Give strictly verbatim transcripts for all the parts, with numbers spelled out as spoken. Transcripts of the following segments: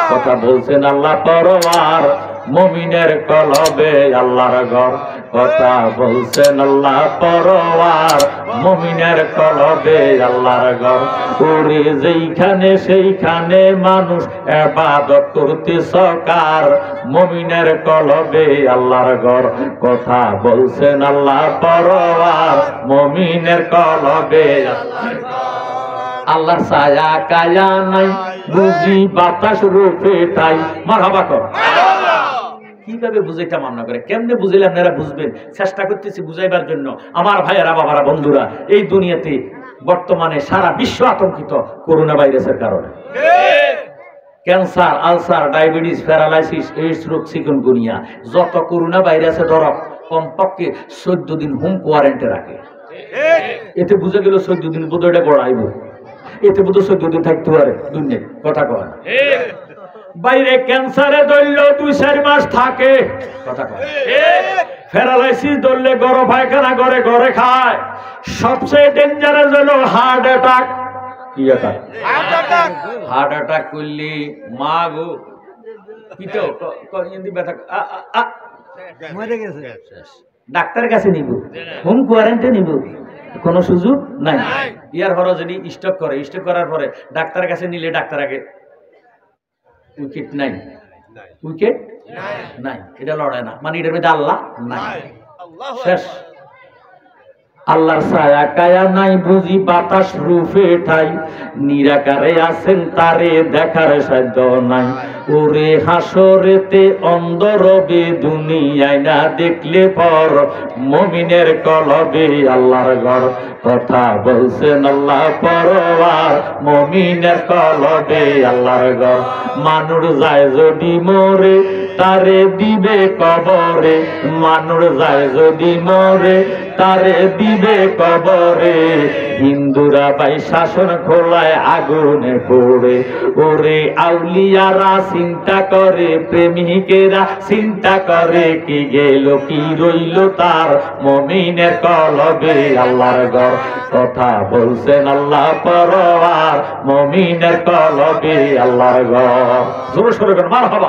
কথা বলছেন আল্লাহ পরওয়ার মুমিনের কলবে আল্লাহর ঘর কথা বলছেন আল্লাহ পরওয়ার মুমিনের কলবে আল্লাহর ঘর ওরে যেইখানে সেইখানে মানুষ ইবাদত করতেছ কার মুমিনের কলবে আল্লাহর ঘর কথা বলছেন আল্লাহ পরওয়ার মুমিনের কলবে আল্লাহর ঘর আল্লাহর ছায়া কায়া নাই বুঝি বাতাস রূপে তাই মারহাবা কর কিভাবে বুঝাইতে মামলা করে কেমনে বুঝাইলে আপনারা বুঝবেন চেষ্টা করতেছি বুঝাইবার জন্য আমার ভাইয়েরা বাবারা বন্ধুরা এই দুনিয়াতে বর্তমানে সারা বিশ্ব আতঙ্কিত করোনা ভাইরাসের কারণে cancer ulcer diabetes paralysis AIDS রোগ চিকুনগুনিয়া যত করোনা ভাইরাসে ধরক কমপক্ষে চোদ্দ দিন হোম কোয়ারেন্টে রাখে এতে বুঝে গেল চোদ্দ দিন বোধহয় গড়াইব এতে বোধ চোদ্দ দিন থাকতে পারে দুনিয়া কথা কয় বাইরে ক্যান্সারে ধরলেও দুই চার মাস থাকে কথা কয় প্যারালাইসিস ধরলে গরম পায়খানা ঘরে ঘরে খায় সবচেয়ে ডেঞ্জারাস হলো হার্ট অ্যাটাক কি অ্যাটাক হার্ট অ্যাটাক করলে মা গো পিতো কইন্দি ব্যথা মরে গেছে ডাক্তারের কাছে নিব হোম কোয়ারেন্টাইনে নিব কোনো সুযোগ নাই ইয়ার হর যদি স্টক করে স্টক করার পরে ডাক্তারের কাছে নিলে ডাক্তার আগে উইকেট নাই উইকেট নাই এটা লড়াই না মানে এটার মধ্যে আল্লাহ নাই শেষ আল্লাহর ছায়া কায়া নাই বুঝি বাতাস রূপে ঠাই নিরাকারে আছেন তারে দেখার সাধ্য নাই ওরে হাসরেতে অন্ধ রবে দুনিয়ায় না দেখলে পর মুমিনের কলবে আল্লাহর ঘর কথা বলছেন আল্লাহ পরওয়ার মুমিনের কলবে আল্লাহর ঘর মানুষ যায় যদি মরে তারে দিবে কবরে মানুষ যায় যদি মরে তারে দিবে কবরে হিন্দুরা ভাই শাসন খোলায় আগুনে পড়ে ওরে আউলিয়ারা চিন্তা করে প্রেমিকেরা চিন্তা করে কি গেল কি রইল তার মুমিনের কলবে আল্লাহর ঘর কথা বলছেন আল্লাহ পরওয়ার মুমিনের কলবে আল্লাহর ঘর জোরে সোরে করে মারহাবা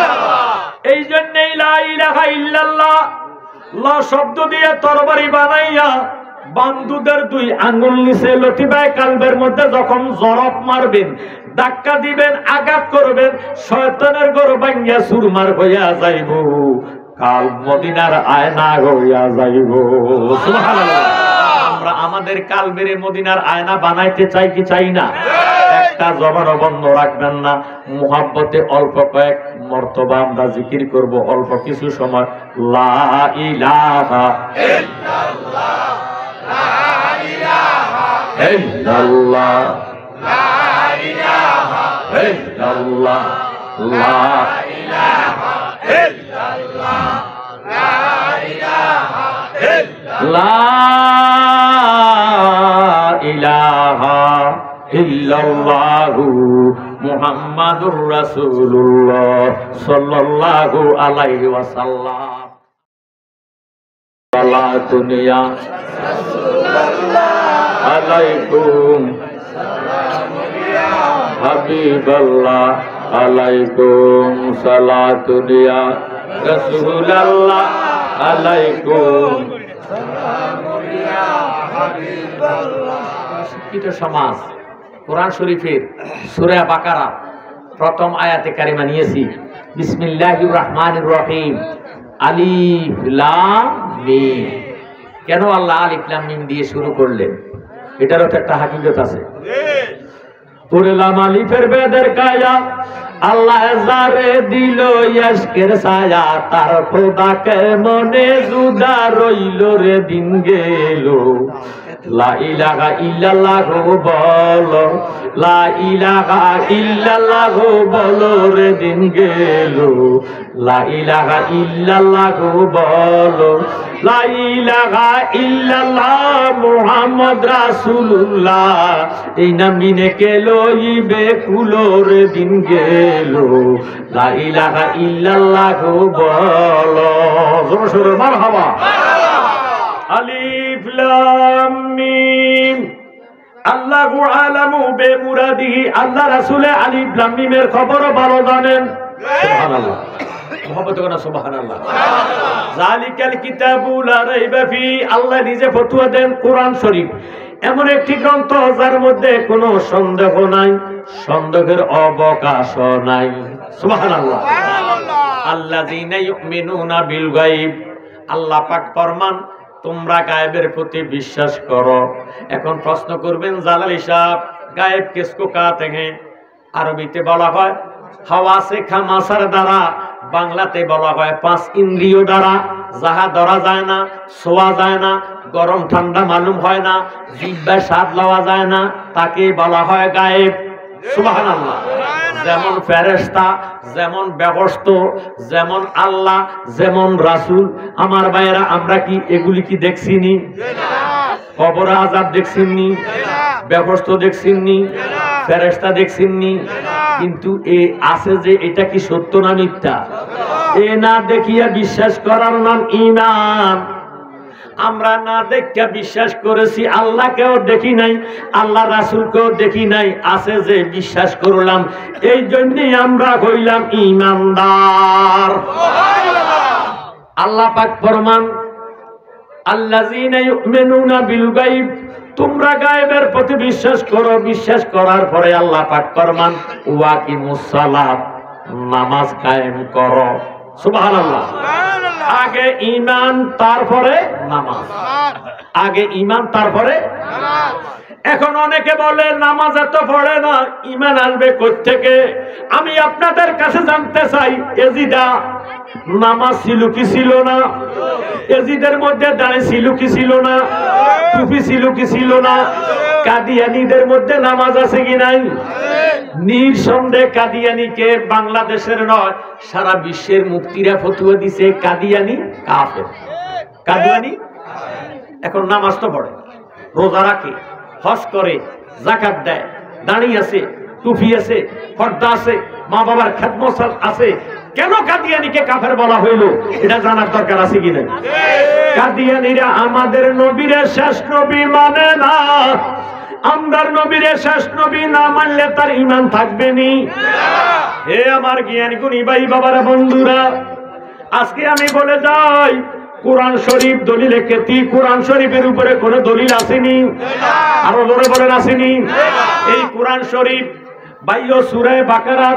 এই জন্যই লা ইলাহা ইল্লাল্লাহ লা শব্দ দিয়ে তরবারি বানাইয়া বান্দুদের দুই আঙ্গুল নিচে লতিবায় কালবের মধ্যে যখন জরব মারবেন ধাক্কা দিবেন আঘাত করবেন শয়তানের ঘর ভাঙ্গিয়া চুরমার হইয়া যাইব কাল মদিনার আয়না হইয়া যাইব সুবহানাল্লাহ আমরা আমাদের কালবের মদিনার আয়না বানাইতে চাই কি চাই না একটা জবানও বন্ধ রাখবেন না মুহাব্বতে অল্প কয়েক মর্তবা আমরা জিকির করব অল্প কিছু সময় লা ইলাহা ইল্লাল্লাহ লা ইলাহা ইল্লাল্লাহ লা ইলাহা ইল্লাল্লাহ লা ইলাহা ইল্লাল্লাহ লা ইলাহা ইল্লাল্লাহ লা ইলাহা ইল্লাল্লাহু মুহাম্মাদুর রাসূলুল্লাহ সাল্লাল্লাহু আলাইহি ওয়াসাল্লাম সালাতুন ইয়া রাসূলুল্লাহ আলাইকুম সালামুন ইয়া হাবিবাল্লাহ আলাইকুম সালাতুন ইয়া রাসূলুল্লাহ আলাইকুম সালামুন ইয়া হাবিবাল্লাহ শিক্ষিত সমাজ কোরআন শরীফের সূরা বাকারা প্রথম আয়াতে কারিমা নিয়েছি বিসমিল্লাহির রহমানির রহিম আলিফ লাম মিম কেন আল্লাহ আলিফ লাম মিম দিয়ে শুরু করলেন এটারও তো একটা হাকিকত আছে পুরে লাম আলিফের বেদের কায়া আল্লাহ যারে দিল ইশকের ছায়া তার খোদাকে মনে জুদা রইল রে দিন গেল লা ইলাহা ইল্লাল্লাহ বলো লা ইলাহা ইল্লাল্লাহ বলো রে দিন গেল লা ইলাহা ইল্লাল্লাহ বলো লা ইলাহা ইল্লাল্লাহ মুহাম্মদ রাসূলুল্লাহ এই নামিনে কে লইবে কুলোর দিন গেল লা ইলাহা ইল্লাল্লাহ বলো জোরে সোরে মারহাবা আলিফ লাম মিম আল্লাহু আলামু বিমুরাদিহি, আল্লাহ রাসূলে আলিফ লাম মিমের খবরও ভালো জানেন। সুবহানাল্লাহ, মুহাম্মদ কোন সুবহানাল্লাহ। যালিকাল কিতাবু লা রাইবা ফি, আল্লাহ নিজে ফতোয়া দেন কোরআন শরীফ এমন একটি গ্রন্থ যার মধ্যে কোনো সন্দেহ নাই, সন্দেহের অবকাশ নাই। সুবহানাল্লাহ। আল্লাযীনা ইউমিনুনা বিল গায়ব, আল্লাহ পাক ফরমান তোমরা গায়েবের প্রতি বিশ্বাস করো। এখন প্রশ্ন করবেন জালালি সাহেব, গায়েব কিসকো কাতে হ্যাঁ? আরবিতে বলা হয় হাওয়াসে খামাসার দ্বারা, বাংলাতে বলা হয় পাঁচ ইন্দ্রিয় দ্বারা। যাহা ধরা যায় না, ছোঁয়া যায় না, গরম ঠান্ডা মালুম হয় না, জিহ্বায় স্বাদ লওয়া যায় না, তাকে বলা হয় গায়েব। সুবহানাল্লাহ। যেমন ফেরেশতা, যেমন ব্যবস্থ, যেমন আল্লাহ, যেমন রাসূল। আমার ভাইয়েরা, আমরা কি এগুলি কি দেখছিনি? কবর আযাব দেখছিনি? ব্যবস্থ দেখছিনি? ফেরেশতা দেখছিনি? কিন্তু এ আছে যে, এটা কি সত্য না মিথ্যা? এ না দেখিয়া বিশ্বাস করার নাম ঈমান। আমরা না দেখা বিশ্বাস করেছি, আল্লাহকেও দেখি নাই, আল্লাহ রাসূলকেও দেখি নাই, আছে যে বিশ্বাস করলাম, এই জন্যই আমরা হইলাম ঈমানদার। আল্লাহ পাক ফরমান আল্লাযীনা ইউমিনুনা বিল গায়ব, তোমরা গায়েবের প্রতি বিশ্বাস করো। বিশ্বাস করার পরে আল্লাহ পাক ফরমান ওয়াকিমুস সালাত, নামাজ কায়েম করো। সুবহানাল্লাহ। আগে ঈমান তারপরে নামাজ, আগে ঈমান তারপরে নামাজ। এখন অনেকে বলে নামাজ এত পড়ে না, ঈমান আসবে কোথা থেকে? আমি আপনাদের কাছে জানতে চাই, এজিদা নামাজ ছিল কি ছিল না? এজিদের মধ্যে দাঁড়িয়ে ছিল কি ছিল না? টুপি ছিল কি ছিল না? কাদিয়ানীদের মধ্যে নামাজ আছে কি নাই? নিঃসন্দেহে কাদিয়ানীকে বাংলাদেশের নয়, সারা বিশ্বের মুফতিরা ফতোয়া দিছে কাদিয়ানী কাফের। কাদিয়ানী এখন নামাজ তো পড়ে, রোজা রাখে, হজ করে, যাকাত দেয়, দাঁড়িয়ে আছে, টুপি আছে, পর্দা আছে, মা বাবার খেদমত আছে। কেন কাদিয়ানীকে কাফের বলা হইল, এটা জানার দরকার আছে কি না? কাদিয়ানীরা আমাদের নবীর শেষ নবী মানে না। আমরার নবীর শেষ নবী না মানলে তার ঈমান থাকবে নি। হে আমার জ্ঞানী গুণী ভাই বাবারা, বন্ধুরা, আজকে আমি বলে যাই, কোরআন শরীফ দলিলে কেতি, কোরআন শরীফের উপরে কোন দলিল আসেনি? আরো জোরে বলেন আসেনি? এই কোরআন শরীফ বাইয় সূরা বাকারার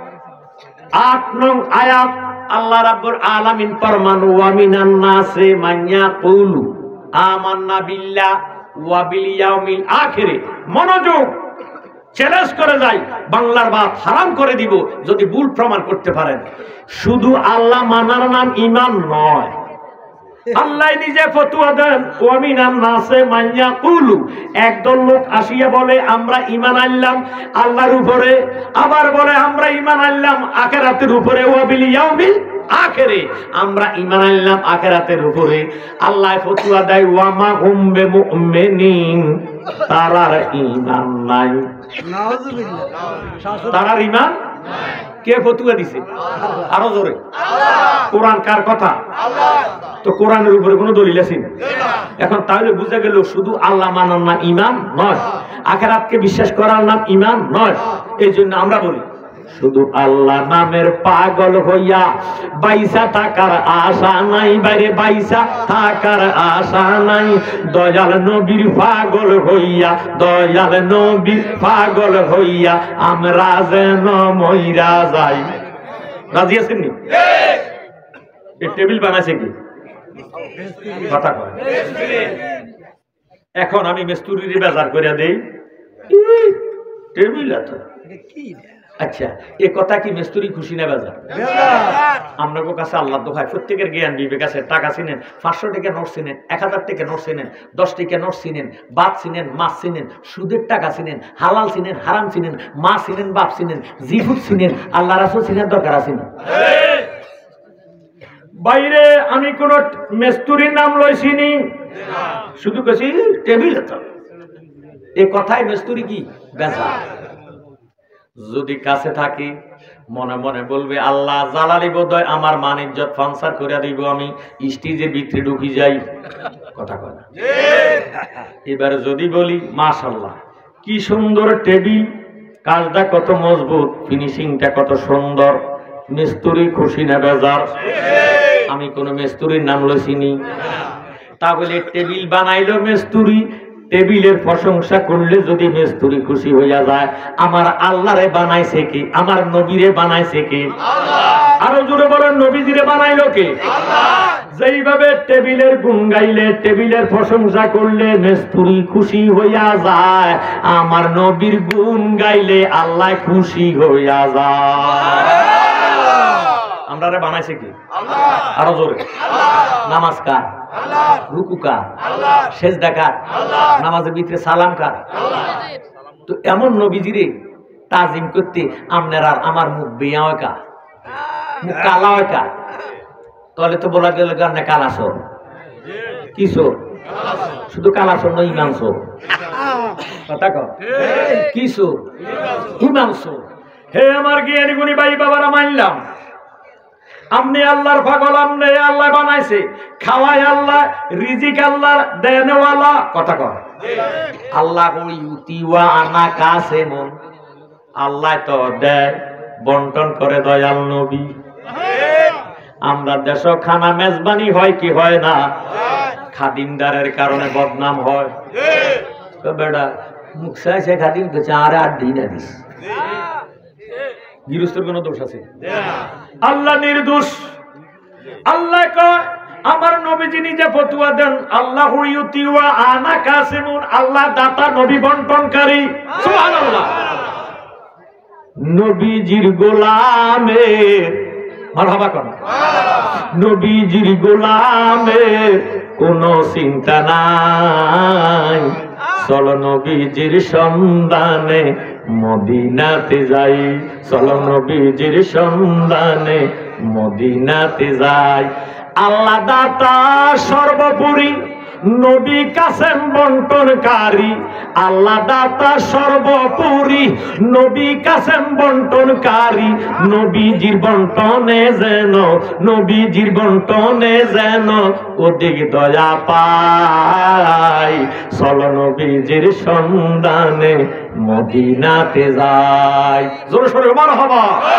আট নং আয়াত, আল্লাহ রাব্বুল আলামিন ফরমান ওয়া মিনান নাসি মান ইয়াকুলু আমান্না বিল্লাহ ওয়া বিল ইয়াউমিল আখির। মনোযোগ, চ্যালেঞ্জ করে যাই, বাংলার ভাত হারাম করে দিব যদি ভুল প্রমাণ করতে পারেন। শুধু আল্লাহ মানার নাম ঈমান নয়। আল্লাহ নিজে ফতোয়া দেন ওয়া মিনান নাসি মান ইয়াকুলু, একদল লোক আসিয়া বলে আমরা ঈমান আনলাম আল্লাহর উপরে, আবার বলে আমরা ঈমান আনলাম আখিরাতের উপরে, ওয়া বিল ইয়াউমিল আখিরে, আমরা ঈমান আনলাম আখিরাতের উপরে। আল্লাহ ফতোয়া দেয় ওয়া মা হুম বিমুমিনিন, তারার ঈমান নাই। নাউযুবিল্লাহ, তারার ঈমান নাই। কে ফতোয়া দিছে? আরো জোরে। কোরআন কার কথা? আল্লাহ। তো কোরআনের উপরে কোনো দলিল আছে না? এখন তাহলে বুঝা গেল শুধু আল্লাহ মানার নাম ঈমান নয়, আখিরাতকে বিশ্বাস করার নাম ঈমান নয়। এই জন্য আমরা বলি শুধু আল্লাহ নামের পাগল হইয়া বাইসা থাকার আশা নাই, বাইরে বাইসা থাকার আশা নাই। দয়াল নবীর পাগল হইয়া, দয়াল নবীর পাগল হইয়া আমরা যেন মইরা যাই। রাজি আছেন নি? এই টেবিল বানাইছে কি? কথা কয়। এখন আমি মিস্ত্রির বাজার করে দেই, টেবিল আছে। আচ্ছা, এ কথা কি মিস্ত্রি খুশি না বাজার? আপনার কাছে আল্লাহ দোহাই, প্রত্যেকের জ্ঞান বিবেক আছে। টাকা চিনেন, পাঁচশো টাকা নোট চিনেন, এক হাজার টাকা নোট চিনেন, দশ টাকা নোট চিনেন, বাপ চিনেন, মাছ চিনেন, সুদের টাকা চিনেন, হালাল চিনেন, হারাম চিনেন, মা চিনেন, বাপ চিনেন, জিহুদ চিনেন, আল্লাহ রাসূল চিনেন, দরকার আছে না? বাইরে আমি কোন মিস্ত্রির নাম লইছিনি, শুধু কেছি টেবিল আছে। এ কথায় মিস্ত্রি কি বেজার? যদি কাছে থাকি মনে মনে বলবে আল্লাহ জালালি বোধহয় আমার মান ইজ্জত ফানসার করে দিব, আমি স্টেজের ভিতরে ঢুকি যাই। কথা কয় না? এবার যদি বলি মাশাআল্লাহ কি সুন্দর টেবিল, কাজটা কত মজবুত, ফিনিশিংটা কত সুন্দর। মিস্ত্রি খুশি না বেজার? আমি কোন মিস্ত্রির নাম লইছিনি। তা বলে টেবিল বানাইলো মিস্ত্রি, টেবিলের প্রশংসা করলে যদি মিস্ত্রি খুশি হইয়া যায়, আমার আল্লাহরে বানাইছে কি? আমার নবীরে বানাইছে কি? আরো জোরে বলেন, নবীজিরে বানাইলো কে? যেইভাবে টেবিলের গুণ গাইলে, টেবিলের প্রশংসা করলে মিস্ত্রি খুশি হইয়া যায়, আমার নবীর গুণ গাইলে আল্লাহ খুশি হইয়া যায়। আমরা বানাইছে কি? আরো জোরে। নামাজ কার? রুকু কার? সেজদা কার? নামাজের ভিতরে সালাম কার? তো এমন নবীজিরে তাজিম করতে আপনার আর আমার মুখ বেয়া হয় কার? মুখ কালা হয় কার? তাহলে তো বলা গেল গান কালাসর। কি সর? শুধু কালাসর নয়, ইমাম সর। কথা কও কি সর? ইমাম সর। হে আমার জ্ঞানী গুণী ভাই বাবারা, মানলাম আপনি আল্লাহর পাগল, আপনি আল্লাহ বানাইছে, খাওয়াই আল্লাহ, রিজিক আল্লাহ দেনওয়ালা। কথা কয় আল্লাহ ইউতি ওয়া আনা কাসেমুন, আল্লাহ তো দেয়, বন্টন করে দয়াল নবী। আমরা দেশ খানা মেজবানি হয় কি হয় না? খাদিমদারের কারণে বদনাম হয়। বেটা মুখ চাইছে খাদিম তো চার আট দিন দিস, গৃহস্থের কোন দোষ আছে? আল্লাহ নির্দোষ। আল্লাহ কয়, আমার নবীজি নিজে ফতোয়া দেন, আল্লাহ ইউতি ওয়া আনা কাসিমুন, আল্লাহ দাতা, নবী বন্টনকারী। সুবহানাল্লাহ। নবীজির গোলামের মারহাবা কর, নবীজির গোলামের কোনো চিন্তা নাই, চলো নবীজির সন্ধানে মদিনাতে যাই, চলো নবীজির সন্ধানে মদিনাতে যাই। আল্লাহ দাতা সর্বোপরি, নবী কাসেম বন্টনকারী। আল্লাহ দাতা সর্বোপরি, নবী কাসেম বন্টনকারী। নবীজির বন্টনে যেন, নবীজির বন্টনে যেন অধিক দয়া পাই, চলো নবীজির সন্ধানে মদিনাতে যাই। জোরে সোরে মারহাবা।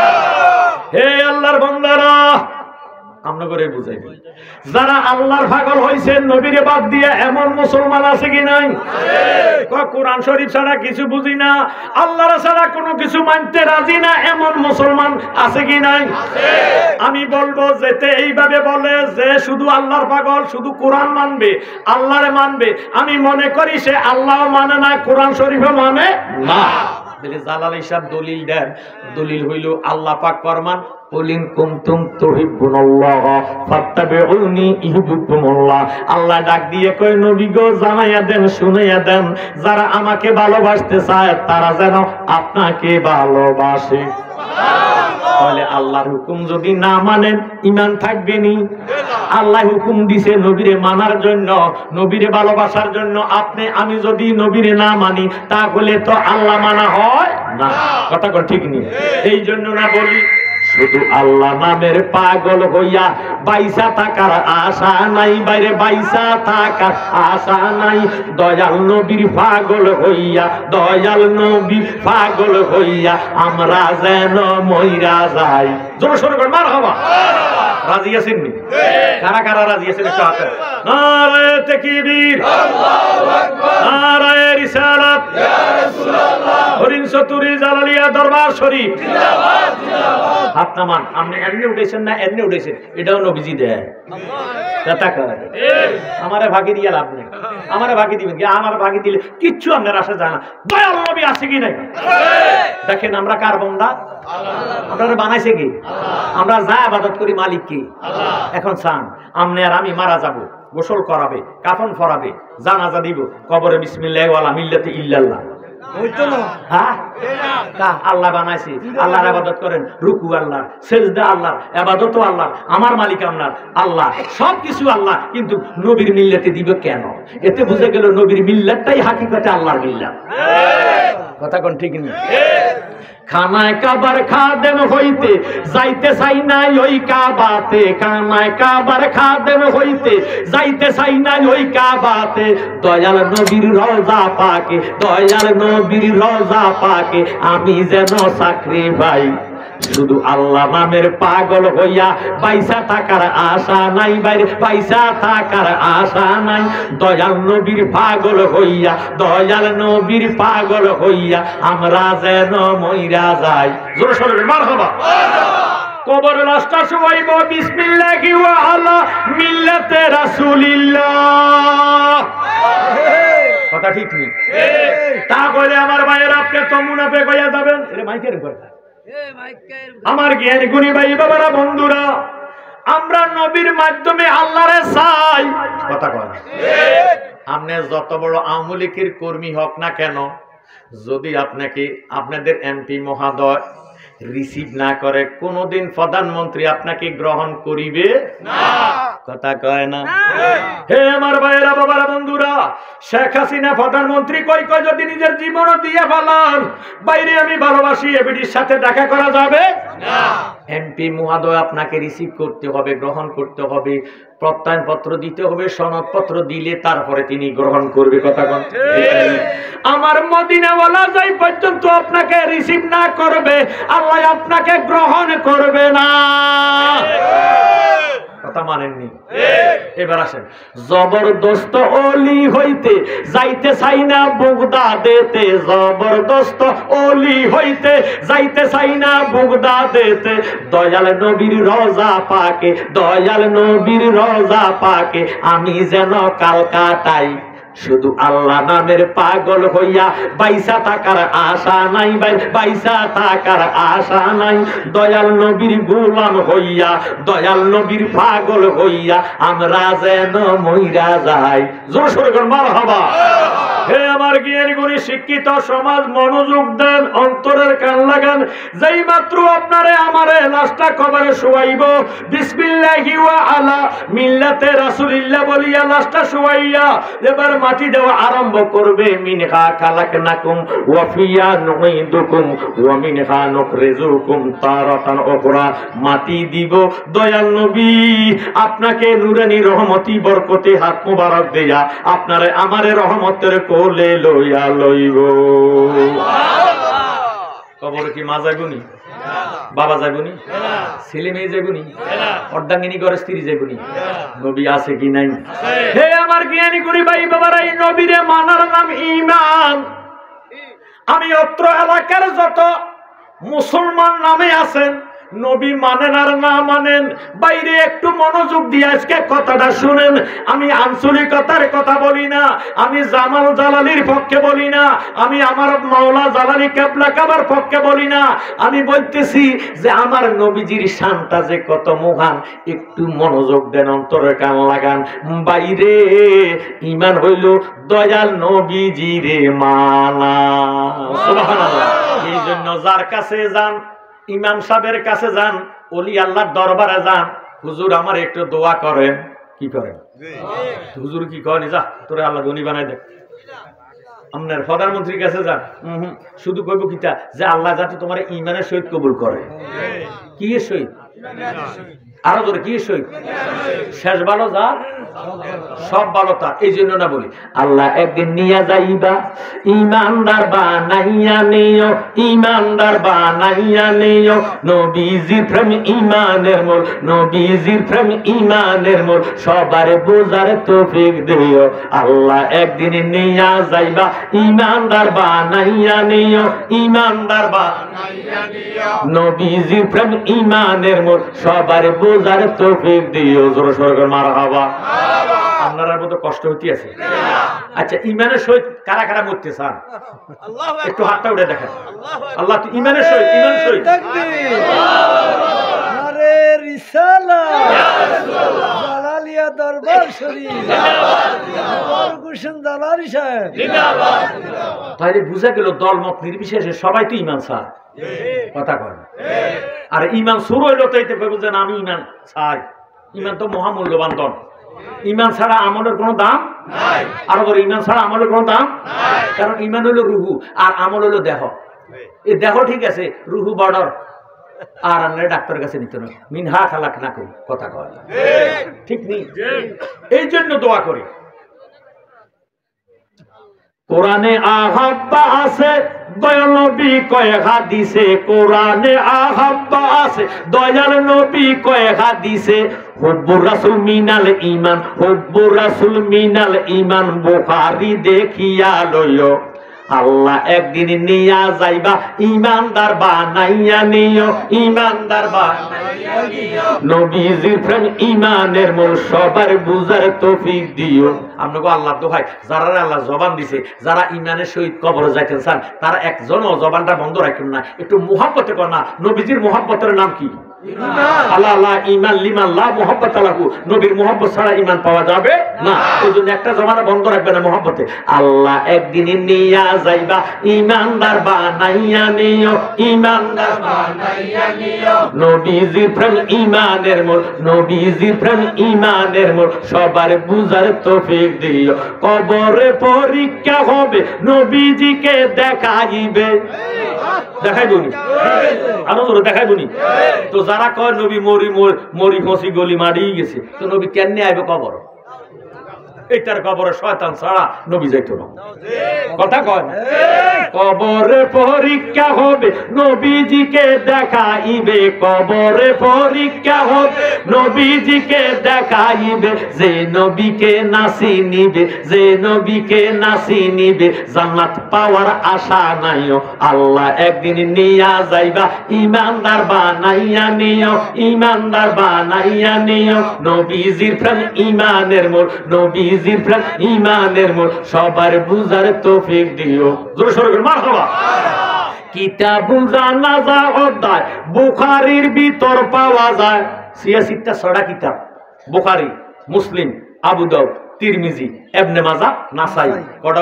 হে আল্লাহর বান্দারা, আমরা করে বুঝাই দিই, যারা আল্লাহর পাগল হইছেন নবীরে বাদ দিয়ে, এমন মুসলমান আছে কি নাই? কোরআন শরীফ ছাড়া কিছু বুঝি না, আল্লাহর ছাড়া কোনো কিছু মানতে রাজি না, এমন মুসলমান আছে কি নাই? আমি বলবো, যেতে এইভাবে বলে যে শুধু আল্লাহর পাগল, শুধু কোরআন মানবে, আল্লাহরে মানবে, আমি মনে করি সে আল্লাহ মানে না, কোরআন শরীফও মানে না। জালাল হিসাব দলিল দেন, দলিল হইল আল্লাহ পাক ফরমান, কুলিন কুনতুম তুহিব্বুনাল্লাহ ফাত্তাবিউনি ইউহিব্বুকুমুল্লাহ। আল্লাহ ডাক দিয়ে কয়, নবী গো জানাইয়া দেন, শুনাইয়া দেন, যারা আমাকে ভালোবাসতে চায় তারা যেন আপনাকে ভালোবাসে। তাহলে আল্লাহর হুকুম যদি না মানেন, ঈমান থাকবে নি? আল্লাহ হুকুম দিছে নবীরে মানার জন্য, নবীরে ভালোবাসার জন্য। আপনি আমি যদি নবীরে না মানি, তাহলে তো আল্লাহ মানা হয় না। কথা কর ঠিক নেই? এই জন্য না বলি, শুধু আল্লাহ নামের পাগল হইয়া বাইসা থাকার আশা নাই, বাইরে বাইসা থাকার আশা নাই। দয়াল নবীর পাগল হইয়া, দয়াল নবীর পাগল হইয়া আমরা যেন মইরা যাই। জোরে সোরে কর মারহাবা। রাজি আছেন নি? কারা কারা রাজি আছেন একটু হাতে? নারায়ে তাকবীর, আল্লাহু আকবার, নারায়ে রিসালাত, ইয়া রাসূলুল্লাহ, হরিণ চতুরী জালালিয়া দরবার শরীফ জিন্দাবাদ জিন্দাবাদ। হাত নামান। আপনি এমনি উঠেছেন না এমনি উঠেছেন, এটাও নবীজি দেয়। কথা কয় আমারে ভাগি দিয়া লাভ নেই, আমারে ভাগি দিবেন কি? আমারে ভাগি দিলে কিচ্ছু আপনার আসে যায় না। দয়াল নবী আছে কি নাই? দেখেন আমরা কার বান্দা? আপনারা বানাইছে কি? আমরা যা ইবাদত করি মালিক কি? এখন চান আপনি আর আমি মারা যাব, গোসল করাবে, কাফন পরাবে, জানাজা দিব, কবরে বিসমিল্লাহ ওয়ালা মিল্লাতে ইল্লাল্লাহ। হ্যাঁ কা আল্লাহ বানাইছে, আল্লাহর ইবাদত করেন, রুকু আল্লাহর, সেজদা আল্লাহর, ইবাদত আল্লাহর, আমার মালিক আপনার আল্লাহ, সবকিছু আল্লাহ। কিন্তু নবীর মিল্লাতে দিবে কেন? এতে বুঝে গেল নবীর মিল্লাতটাই হাকিকতে আল্লাহর মিল্লাত। কথা কোন ঠিক নেই? খানায় কাবার খাদেম হইতে যাইতে চাই নাই ওই কাবাতে, খানায় কাবার খাদেম হইতে যাইতে চাই নাই ওই কাবাতে, দয়াল নবীর রওজা পাকে, দয়াল নবীর রওজা পাকে আমি যেন চাকরি পাই। শুধু আল্লাহ নামের পাগল হইয়া পয়সা থাকার আশা নাই, বাইরে পয়সা থাকার আশা নাই। দয়াল নবীর পাগল হইয়া, দয়াল নবীর পাগল হইয়া আমরা যেন মইরা যাই। জোরে সোরে মারহাবা। কবর লাশটা শুয়াইব বিসমিল্লাহি ওয়া আলা মিল্লাতে রাসূলিল্লাহ। কথা ঠিক নেই? তা কইলে আমার ভাইয়ের আপনি তো মুনাফিক হইয়া যাবেন। এর মাইকের কথা আমার জ্ঞান গুণী ভাই বাবারা বন্ধুরা, আমরা নবীর মাধ্যমে আল্লাহরে চাই। কথা কয় না? আপনি যত বড় আওয়ামী লীগের কর্মী হোক না কেন, যদি আপনাকে আপনাদের এমপি মহোদয় রিসিভ না করে, কোনদিন প্রধানমন্ত্রী আপনাকে গ্রহণ করিবে না। কথা কয় না? হে আমার ভাইয়েরা বাবারা বন্ধুরা, শেখ হাসিনা প্রধানমন্ত্রী কই কই যদি নিজের জীবন দিয়ে ফেলান, বাইরে আমি ভালোবাসি এবিডির সাথে দেখা করা যাবে না। এমপি মহোদয় আপনাকে রিসিভ করতে হবে, গ্রহণ করতে হবে, প্রত্যয়নপত্র দিতে হবে, সনদপত্র দিলে তারপরে তিনি গ্রহণ করবে। কথা কোন? আমার মদিনাওয়ালা যাই পর্যন্ত আপনাকে রিসিভ না করবে, আল্লাহ আপনাকে গ্রহণ করবে না। কথা মানেননি? এবার আসেন, জবরদস্ত অলি হইতে যাইতে চাই না বাগদাদেতে, জবরদস্ত অলি হইতে যাইতে চাই না বাগদাদেতে, দয়াল নবীর রওজা পাকে, দয়াল নবীর রওজা পাকে আমি যেন কালকাটাই। শুধু আল্লাহ নামের পাগল হইয়া বাইসা থাকার আশা নাই, বাইসা থাকার আশা নাই। দয়াল নবীর গোলাম হইয়া, দয়াল নবীর পাগল হইয়া আমরা যেন মইরা যাই। জোর সোরে কোন মারহাবা। হে আমার জ্ঞানী গুণী শিক্ষিত সমাজ, মনোযোগ দেন, অন্তরের কান লাগান। যেই মাত্র আপনারে আমারে লাশটা কবরে শুয়াইব, বিসমিল্লাহি ওয়া আলা মিল্লাতে রাসূলিল্লাহ বলিয়া লাশটা শুয়াইয়া এবার মাটি দেওয়া আরম্ভ করবে। মিনহা খালাকনাকুম ওয়া ফিয়া নুঈদুকুম ওয়া মিনহা নুখরিজুকুম তারাতান উখরা। মাটি দিব দয়াল নবী আপনাকে নুরানি রহমতি বরকতে হাত মোবারক দেয়া আপনারে আমারে রহমতের কোলে লইয়া লইব। কবরে কি মা যাইবনি? বাবা যাইবনি? ছেলে মেয়ে যাইবনি? অর্ধাঙ্গিনী ঘরে স্ত্রী যাইবনি? নবী আছে কি নাই? হে আমার জ্ঞানী গুণী ভাই বাবারা, এই নবীরে মানার নাম ঈমান। আমি অত্র এলাকার যত মুসলমান নামে আছেন, নবী মানেন আর না মানেন, বাইরে একটু মনোযোগ দিয়ে আজকে কথাটা শুনেন। আমি আঞ্চলিকতার কথা বলি না, আমি জামাল জালালির পক্ষে বলি না, আমি আমার মাওলা জালালি কেবলা কাবার পক্ষে বলি না। আমি বলতেছি যে আমার নবীজির শানটা যে কত মহান, একটু মনোযোগ দেন, অন্তরের কান লাগান। বাইরে ঈমান হইল দয়াল নবীজিরে মানা। সুবহানাল্লাহ। এই জন্য যার কাছে যান, ইমাম সাহেবের কাছে যান, ওলি আল্লাহর দরবারে যান, হুজুর আমার একটু দোয়া করেন। কি করেন? হুজুর কি করেন? যা তোরে আল্লাহ ধনী বানাই দেখ। আপনার প্রধানমন্ত্রীর কাছে যান, হম শুধু কইব কিতা যে আল্লাহ যাতে তোমার ইমানের সহিত কবুল করে। কি এর সহিত? আরো ধরে কি সহিত? শেষ ভালো যা সব ভালো তার। এই জন্য না বলি আল্লাহ একদিন নিয়ে যাইবা, ইমানদার বানাইয়া নিও, ইমানদার বানাইয়া নিও। নবীজির প্রেম ইমানের মোল, নবীজির প্রেম ইমানের মোল, সবার বোঝার তৌফিক দিও। আল্লাহ একদিন নিয়ে যাইবা, ইমানদার বানাইয়া নিও, ইমানদার বানাইয়া নিও। নবীজির প্রেম ইমানের মোল, সবার বোঝার তৌফিক দিও। জোরে সোরে মারহাবা। আপনার মতো কষ্ট হইতে আছে? আচ্ছা, ইমানের সহিত কারা কারা মরতে চান? একটু হাতটা উঠে দেখেন। আল্লাহ তো ইমানের সহিত, ইমানের সহিত আরে রিসালাত জালালিয়া মিয়া দরবার শরীফ জিন্দাবাদ কুসুম দালারি সাহেব জিন্দাবাদ তাহলে বুঝা গেল দলমত নির্বিশেষে সবাই তো ইমান চায় কথা কয় আর ইমান শুরু হইলো তো এইতে বুঝেন আমি ইমান চাই ইমান তো মহামূল্যবান ধন ইমান ছাড়া আমলের কোনো দাম নাই আর ওর ইমান ছাড়া আমলের কোনো দাম নাই কারণ ইমান হলো রুহু আর আমল হলো দেহ এই দেহ ঠিক আছে রুহু বর্ডার আর আমরা ডাক্তারের কাছে নিতে না মিনহা খালাক না করি কথা কয় ঠিক নেই এই জন্য দোয়া করি কোরআনে আহাব্বা আছে দয়াল নবী কয় হাদিসে কোরআনে আহাব্বা আছে দয়াল নবী কয় হাদিসে হুব্বুর রাসূল মিনাল ঈমান হুব্বুর রাসূল মিনাল ঈমান বুখারী দেখিয়া লইও আল্লাহ একদিন নিয়া যাইবা ইমানদার বানাইয়া নিও ইমানদার বানাইয়া নিও নবীজির প্রেম ইমানের মূল সবার বুঝার তৌফিক দিও আপনাকে আল্লাহ দোহাই যারা আল্লাহ জবান দিছে যারা ইমানের সহিত কবরে যাইতেন চান তারা একজনও জবানটা বন্ধ রাখেন না একটু মুহাব্বতে কর না নবীজির মুহাব্বতের নাম কি আল্লাহ আল্লাহ ইমান লিমান লা মুহাব্বত আলাহু নবীর মুহাব্বত ছাড়া ইমান পাওয়া যাবে না এইজন্য একটা জবান বন্ধ রাখবে না মুহাব্বতে আল্লাহ একদিন নিয়া যাইবা ইমানদার বানাইয়া নিও ইমানদার বানাইয়া নিও নবীজির প্রেম ইমানের মূল নবীজির প্রেম ইমানের মূল সবার বুঝার তৌফিক দিও কবরে পরীক্ষা হবে নবীজিকে দেখাইবে দেখাইবনি আরো জোরে দেখাইবনি তো যারা কয় নবী মরি মরি খসি গলি মারি গেছে তো নবী কেমনে আইবে কবর এইটার কবরে শয়তান ছাড়া নবী যাইতো না কথা কয় কবরে পরীক্ষা হবে নবীজিকে দেখাইবে কবরে পরীক্ষা হবে নবীজিকে দেখাইবে যে নবীকে নাসি নিবে যে নবীকে নাসি নিবে জান্নাত পাওয়ার আশা নাইও আল্লাহ একদিন নিয়া যাইবা ইমানদার বানাইয়া নিও ইমানদার বানাইয়া নিও নবীজির প্রেম ইমানের মূল নবী ইমানের মূল সবার বুঝার তৌফিক দিও জোরে সোরে মারহাবা কিতাবুল জানাজা অধ্যায় বুখারীর ভিতর পাওয়া যায় ছিয়াশিটা ছড়া কিতাব বুখারী মুসলিম আবু দাউদ তিরমিজি ইবনে মাজাহ নাসাই কটা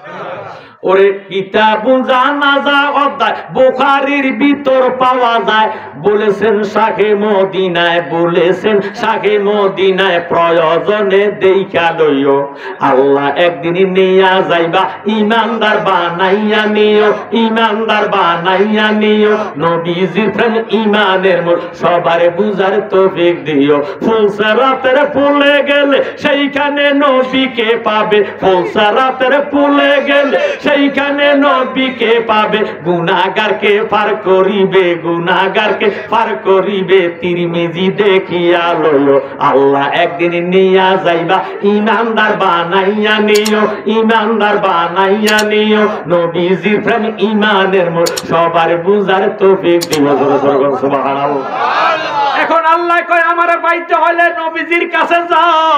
ওরে কিতাবুল জানাজা অধ্যায় বুখারীর ভিতর পাওয়া যায় বলেছেন শাহে মদিনায় বলেছেন শাহে মদিনায় প্রয়োজনে দেইখা লইও আল্লাহ একদিন নিয়া যাইবা ইমানদার বানাইয়া নিও ইমানদার বানাইয়া নিও নবীজির প্রেম ইমানের মূল সবার বুঝার তৌফিক দিও ফুলসরাতের ফুলে গেলে সেইখানে নবীকে পাবে ফুলসরাতের ফুলে গেলে সেইখানে নবীকে পাবে গুনাহগারকে পার করিবে গুনাহগারকে পার করিবে তিরমিজি দেখিয়া লইও আল্লাহ একদিন নিয়া যাইবা ইমানদার বানাইয়া নিও ইমানদার বানাইয়া নিও নবীজির প্রেম ইমানের মূল সবার বুঝার তৌফিক দিও সুবহানাল্লাহ এখন আল্লাহ কয় আমারে পাইতে হলে নবীজির কাছে যাও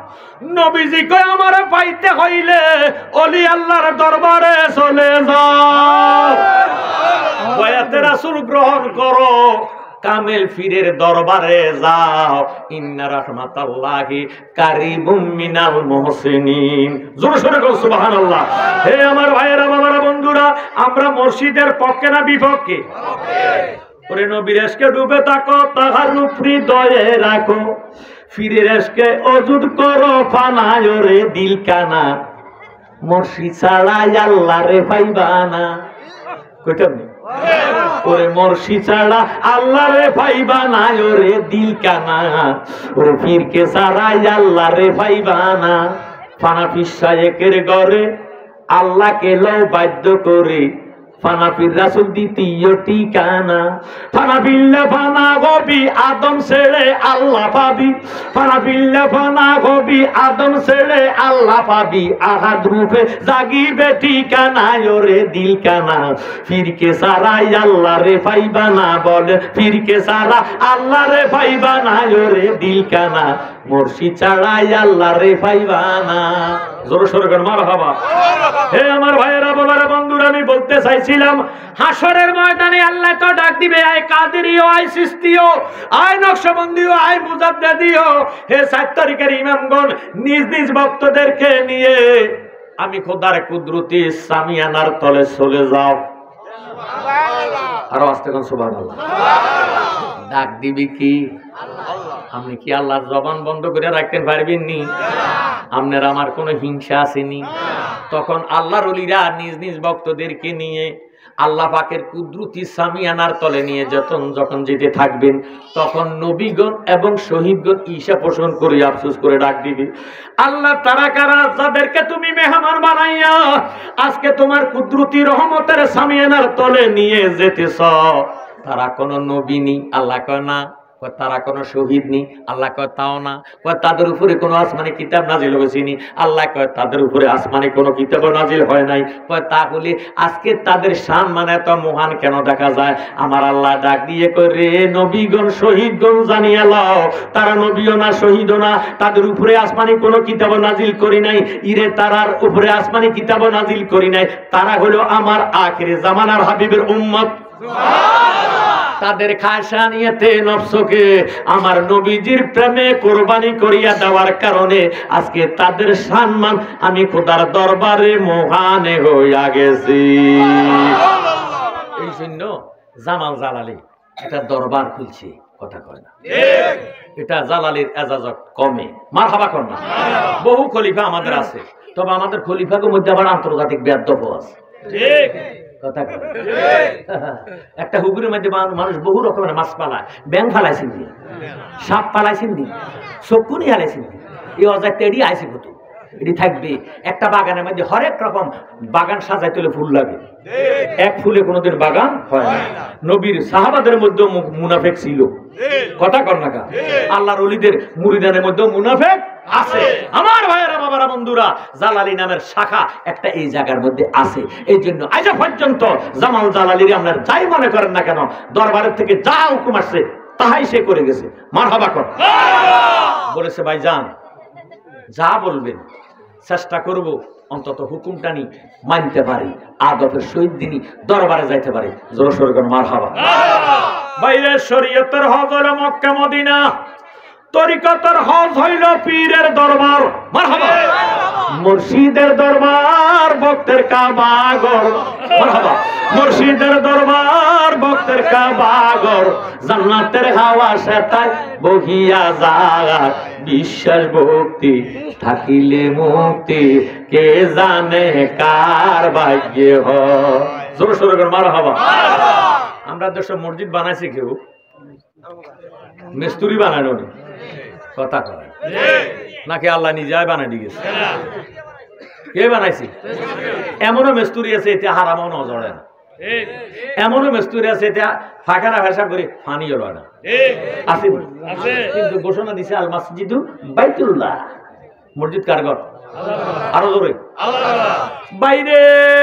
নবীজি কয় আমারে পাইতে হইলে ওলি আল্লাহর দরবারে চলে যাও বয়াতে রাসূল গ্রহণ করো কামেল ফিরের দরবারে যাও ইন্না রাহমাতাল্লাহি কারিবুম মিনাল মুহসিনিন জোরে সোরে বল সুবহানাল্লাহ হে আমার ভাইয়েরা বাবারা বন্ধুরা আমরা মসজিদের পক্ষে না বিপক্ষে পক্ষে ওরে নবীর এসকে ডুবে থাকো তাহার হৃদয়ে রাখো ফিরে এসকে অজুদ করো ফানায় রে দিল কানা মসজিদ ছাড়া আল্লাহ রে পাইবানা কইতাম নি ওরে মসজিদ ছাড়া আল্লাহ রে পাইবানা রে দিল কানা ওরে ফিরকে ছাড়া আল্লাহ রে পাইবানা ফানা পিসায়েকের ঘরে আল্লাহকে লও বাধ্য করে ফানাফির রাসূল দ্বিতীয় ঠিকানা ফানা বিল্লা ফানা গবি আদম ছেড়ে আল্লাহ পাবি ফানা বিল্লা ফানা গবি আদম ছেড়ে আল্লাহ পাবি আহাদ রূপে জাগিবে ঠিকানা ওরে দিল কানা ফিরকে সারা আল্লাহ রে পাইবা না বলে ফিরকে সারা আল্লাহ রে পাইবা না ওরে দিল কানা মুর্শিদ ছাড়াই আল্লাহ রে পাইবানা। জোরে সোরে করে মারহাবা। হে আমার ভাইয়েরা বাবারা বন্ধুরা, আমি বলতে চাইছিলাম হাসরের ময়দানে আল্লাহ তো ডাক দিবে, আয় কাদেরিও, আয় সিস্তিও, আয় নকশবন্দিও, আয় মুজাদ্দিদিও, হে সাত তারিখের ইমামগণ নিজ নিজ ভক্তদেরকে নিয়ে আমি খোদার কুদরতি সামিয়ানার তলে চলে যাও। আরো আস্তে কোন সুবহানাল্লাহ। ডাক দিবি কি? আপনি কি আল্লাহর জবান বন্ধ করে রাখতে পারবেন নি? আপনার আমার কোনো হিংসা আসেনি? তখন আল্লাহর ওলিরা নিজ নিজ ভক্তদেরকে নিয়ে আল্লাহ পাকের কুদরতি সামিয়ানার তলে নিয়ে যখন যখন যেতে থাকবেন, তখন নবীগণ এবং শহীদগণ ঈশা পোষণ করে আফসোস করে ডাক দিবে, আল্লাহ তারা কারা যাদেরকে তুমি মেহমান বানাইয়া আজকে তোমার কুদরতি রহমতের সামিয়ানার তলে নিয়ে যেতেছ, তারা কোনো নবী নি? আল্লাহ কয় না। তারা কোনো শহীদ নি? আল্লাহ কয় তাও না। কয় তাদের উপরে কোনো আসমানি কিতাব নাজিল হয়েছিনি? আল্লাহ কয় তাদের উপরে আসমানি কোনো কিতাব নাজিল হয় নাই। কয় তাহলে আজকে তাদের শান মানে এত মহান কেন দেখা যায়? আমার আল্লাহ ডাক দিয়ে কয়, রে নবীগণ শহীদগণ জানিয়ে লও, তারা নবীও না শহীদও না, তাদের উপরে আসমানি কোনো কিতাব নাজিল করি নাই। ইরে তারার উপরে আসমানি কিতাব নাজিল করি নাই, তারা হলো আমার আখিরে জামানার হাবিবের উম্মত। তাদের খায়সানিয়াতে নফসকে আমার নবীজির প্রেমে কোরবানি করিয়া দেওয়ার কারণে আজকে তাদের সম্মান আমি খোদার দরবারে মহানে হইয়া গেছি। এই জন্য জামাল জালালি এটা দরবার খুলছে, কথা কয় না। এটা জালালির এজাজত কমে, মারহাবা কর না। বহু খলিফা আমাদের আছে, তবে আমাদের খলিফার মধ্যে আবার আন্তর্জাতিক বেয়াদব আছে। ঠিক কথা কয়। একটা হুগুরের মধ্যে মানুষ বহু রকমের মাছ পালায়, ব্যাং ফালাইছেন দি, সাপ পালাইছেন দি, চকুনি হালাইছেন দি, এই অজায় তেড়ি আইসি কত এটি থাকবে। একটা বাগানের মধ্যে হরেক রকম বাগান সাজাইতে হলে ফুল লাগে, এক ফুলে কোনোদিন বাগান হয় না। নবীর সাহাবাদের মধ্যে মুনাফেক ছিল, কথা কর না কা। আল্লাহর ওলিদের মুরিদানের মধ্যে মুনাফেক আছে। আমার ভাইয়েরা বাবারা বন্ধুরা, জালালি নামের শাখা একটা এই জায়গার মধ্যে আছে। এই জন্য আজ পর্যন্ত জামাল জালালির আপনার যাই মনে করেন না কেন, দরবারের থেকে যা হুকুম আসছে তাহাই সে করে গেছে। মারহাবা কর। বলেছে ভাইজান যা বলবেন চেষ্টা করব অন্তত হুকুমটা নি মানতে পারি, আদবের সহিত দিনই দরবারে যাইতে পারি। জোর সোরে কর মারহাবা। বাইরে শরীয়তের হজ হলো মক্কা মদিনা, তরিকতের হজ হইল পীরের দরবার। মারহাবা। মুর্শিদের দরবার ভক্তের কাবাগর। মারহাবা। মুর্শিদের দরবার ভক্তের কাবাগর, জান্নাতের হাওয়া সেটাই বহিয়া যায়, বিশ্বাস ভক্তি থাকিলে মুক্তি, কে জানে কার ভাগ্যে হয়। জোর সোরে কর মারহাবা। আমরা দেশে মসজিদ বানাইছি, কেউ মিস্ত্রি বানানো কথা কয় নাকি আল্লাহ নিজেই বানাই দিয়েছে? কে বানাইছি? এমনও মিস্ত্রি আছে এটা হারামও নজরে না, এমনও মিস্ত্রি আছে এটা ফাঁকানা ভাষা করে ফানিও লয় না, আছে কিন্তু ঘোষণা দিছে আল মসজিদু বাইতুল্লাহ, মসজিদ কারগর। আরো জোরে বাইরে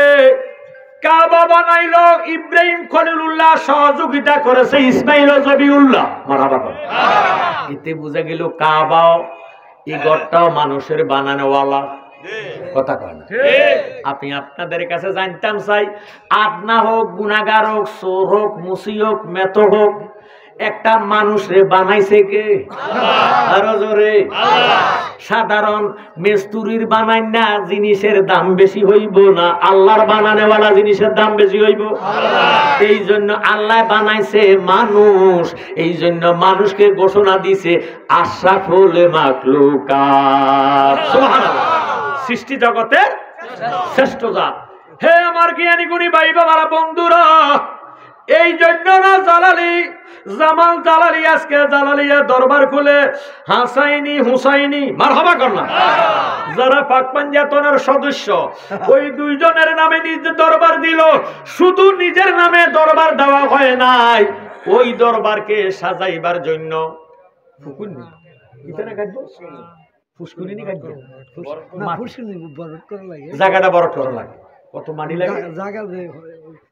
কাবা বানাইলো ইব্রাহিম খলিলুল্লাহ, সহযোগিতা করেছে ইসমাইল জবিউল্লাহ। মারহাবা কর। এতে বোঝা গেল কাবা এই ঘরটাও মানুষের বানানোওয়ালা, কথা কয় না। আপনি আপনাদের কাছে জানতাম চাই, আদনা হোক, গুনাহগার হোক, চোর হোক, মুসি হোক, মেত হোক, একটা মানুষ রে বানাইছে কে? আরো জোরে। সাধারণ মেস্তুরির বানাই না জিনিসের দাম বেশি হইব না, আল্লাহর বানানেওয়ালা জিনিসের দাম বেশি হইব। এই জন্য আল্লাহ বানাইছে মানুষ, এই জন্য মানুষকে ঘোষণা দিছে আশরাফুল মাখলুকাত। সুবহানাল্লাহ। সৃষ্টি জগতের শ্রেষ্ঠ জাত। হে আমার জ্ঞানী গুণী ভাই বাবারা বন্ধুরা, এই জন্য না জালালি জামাল জালালি আজকে জালালিয়া দরবার খুলে হাসাইনি হুসাইনি, মারহাবা কর না, যারা পাক পাঞ্জাতনের সদস্য ওই দুইজনের নামে নিজ দরবার দিল। শুধু নিজের নামে দরবার দেওয়া হয় নাই, ওই দরবারকে সাজাইবার জন্য ফুকুনি ইতানা কাটবো, ফুসকুনি নি কাটবো, ফুসকুনি বড় করা লাগে, জায়গাটা বড় করা লাগে, কত মাটি লাগে, জায়গা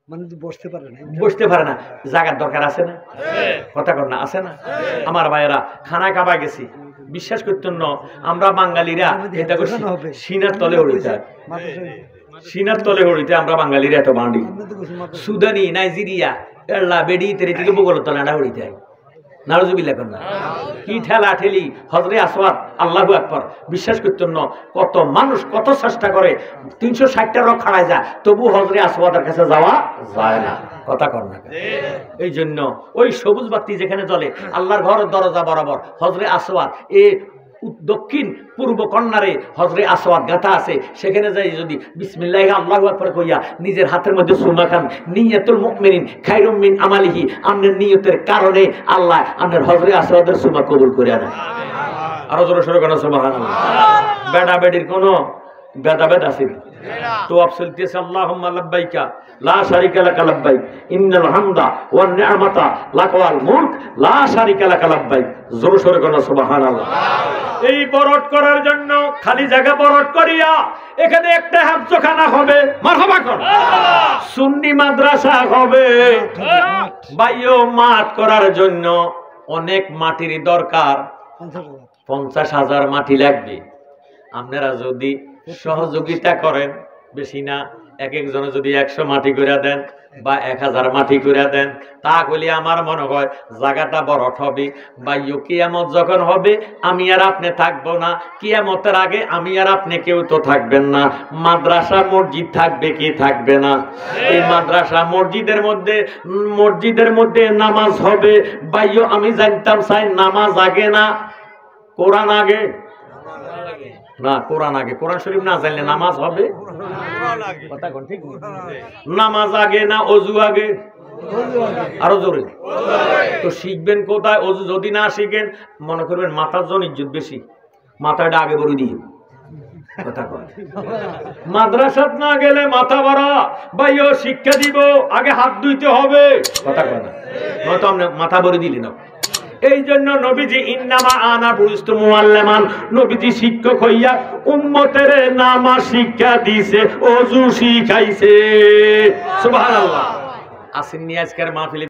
মানে তো বসতে পারে না, বসতে পারে না, জায়গার দরকার আছে না? কথা কর না, আছে না? আমার ভাইয়েরা খানা খাবা গেছি, বিশ্বাস করতেন না আমরা বাঙালিরা এটা করছি সিনার তলে হড়িতে, সিনার তলে হড়িতে আমরা বাঙালিরা এত বাঁধি। সুদানি, নাইজেরিয়া, কেরলা, বেডি তেরি থেকে বগলের তলে আড়া হড়িতে হয়। নারুজুবিল্লাহ কর না, কি ঠেলা ঠেলি, হজরে আসওয়াদ, আল্লাহু আকবার। বিশ্বাস করতেন না কত মানুষ কত চেষ্টা করে, তিনশো ষাটটা রক খাড়ায় যায়, তবু হজরে আসওয়াদের কাছে যাওয়া যায় না। কথা কর না। এই জন্য ওই সবুজ বাতি যেখানে জ্বলে আল্লাহর ঘরের দরজা বরাবর হজরে আসওয়াদ, এ দক্ষিণ পূর্ব কর্নারে হজরে আসওয়াদ গাঁথা আছে, সেখানে যাই যদি বিসমিল্লাহ আল্লাহু আকবার কইয়া নিজের হাতের মধ্যে সুমা খান, নিয়তুল মুমিনিন খায়রুম মিন আমালিহি, আপনার নিয়তের কারণে আল্লাহ আপনার হজরে আসওয়াদের সুমা কবুল করে নেয়। আরো জোরে সোরে কোন সুবহানাল্লাহ। বেডা বেডির কোন ভেদাভেদ আছে তো আপ চলতেছে আল্লাহুম্মা লাব্বাইকা লা শারিকা লাকা লাব্বাইক ইন্নাল হামদা ওয়ান নি'মাতা লাকা ওয়াল মুলক লা শারিকা লাকা লাব্বাইক। জোরে সোরে কোন সুবহানাল্লাহ। এই বরট করার জন্য খালি জায়গা বরট করিয়া এখানে একটা হাফজখানা হবে, মারহাবা কর, সুন্নি মাদ্রাসা হবে, বাইও মাঠ করার জন্য অনেক মাটির দরকার, পঞ্চাশ হাজার মাটি লাগবে। আপনারা যদি সহযোগিতা করেন, বেশি না, এক একজনে যদি একশো মাটি করে দেন বা এক হাজার মাটি করে দেন, তা বলি আমার মনে হয় জায়গাটা বরট হবে। বা ইউ কিয়ামত যখন হবে আমি আর আপনি থাকবো না, কিয়ামতের আগে আমি আর আপনি কেউ তো থাকবেন না, মাদ্রাসা মসজিদ থাকবে কি থাকবে না? এই মাদ্রাসা মসজিদের মধ্যে মসজিদের মধ্যে নামাজ হবে। বাইও আমি জানতাম চাই নামাজ আগে না কোরআন আগে? না, কোরআন আগে। কোরআন শরীফ না জানলে নামাজ হবে? নামাজ আগে না অজু আগে? আরো জোরে। তো শিখবেন কোথায়? অজু যদি না শিখেন মনে করবেন মাথার জন ইজ্জত বেশি, মাথাটা আগে বড় দিয়ে মাদ্রাসাত না গেলে মাথা ভরা, ভাইও শিক্ষা দিব আগে হাত ধুইতে হবে, কথা কয় না, নয়তো আপনি মাথা ভরে দিলেন। এই জন্য নবীজি ইন্নামা আনা বুইস্তু মুআল্লিমান, নবীজি শিক্ষক হইয়া উম্মতের নামাজ শিক্ষা দিছে, ওযু শিখাইছে। সুবহানাল্লাহ। আসেননি আজকের মাহফিলে?